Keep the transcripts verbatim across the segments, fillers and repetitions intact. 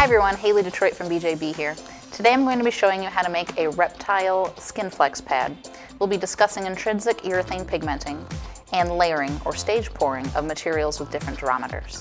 everyone, Haley Detroit from B J B here. Today I'm going to be showing you how to make a Reptile skin flex pad. We'll be discussing intrinsic urethane pigmenting and layering or stage pouring of materials with different durometers.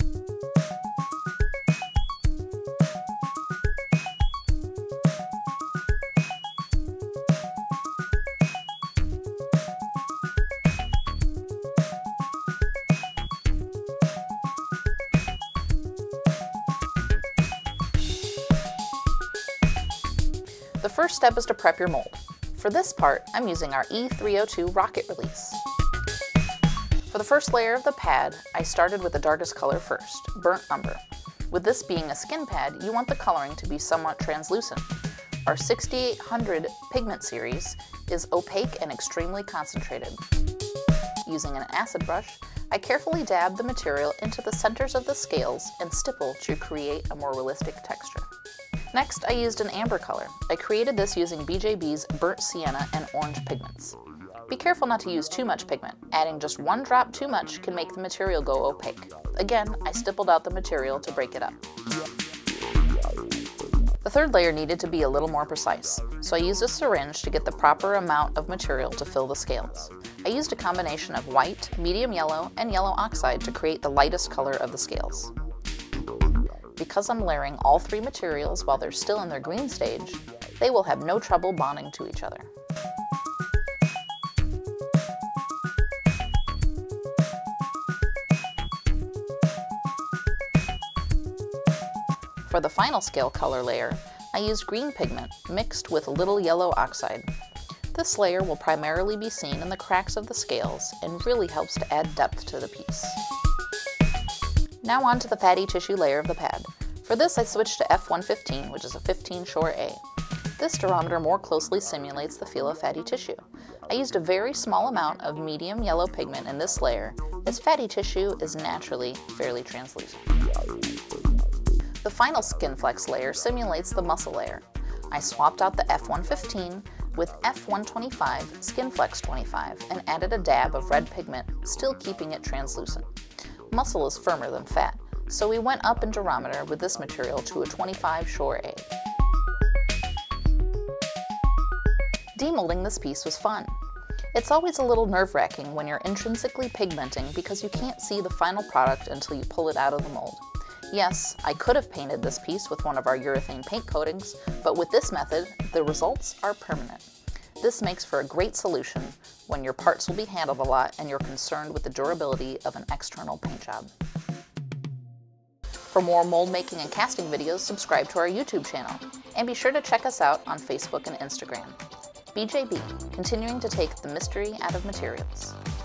The first step is to prep your mold. For this part, I'm using our E three oh two rocket release. For the first layer of the pad, I started with the darkest color first, burnt umber. With this being a skin pad, you want the coloring to be somewhat translucent. Our sixty-eight hundred pigment series is opaque and extremely concentrated. Using an acid brush, I carefully dab the material into the centers of the scales and stipple to create a more realistic texture. Next, I used an amber color. I created this using B J B's burnt sienna and orange pigments. Be careful not to use too much pigment. Adding just one drop too much can make the material go opaque. Again, I stippled out the material to break it up. The third layer needed to be a little more precise, so I used a syringe to get the proper amount of material to fill the scales. I used a combination of white, medium yellow, and yellow oxide to create the lightest color of the scales. Because I'm layering all three materials while they're still in their green stage, they will have no trouble bonding to each other. For the final scale color layer, I used green pigment mixed with a little yellow oxide. This layer will primarily be seen in the cracks of the scales and really helps to add depth to the piece. Now on to the fatty tissue layer of the pad. For this I switched to F one fifteen, which is a fifteen Shore A. This durometer more closely simulates the feel of fatty tissue. I used a very small amount of medium yellow pigment in this layer, as fatty tissue is naturally fairly translucent. The final skin flex layer simulates the muscle layer. I swapped out the F one fifteen with F one twenty-five Skin Flex twenty-five and added a dab of red pigment, still keeping it translucent. Muscle is firmer than fat, so we went up in durometer with this material to a twenty-five Shore A. Demolding this piece was fun. It's always a little nerve-wracking when you're intrinsically pigmenting because you can't see the final product until you pull it out of the mold. Yes, I could have painted this piece with one of our urethane paint coatings, but with this method, the results are permanent. This makes for a great solution when your parts will be handled a lot and you're concerned with the durability of an external paint job. For more mold making and casting videos, subscribe to our YouTube channel, and be sure to check us out on Facebook and Instagram. B J B, continuing to take the mystery out of materials.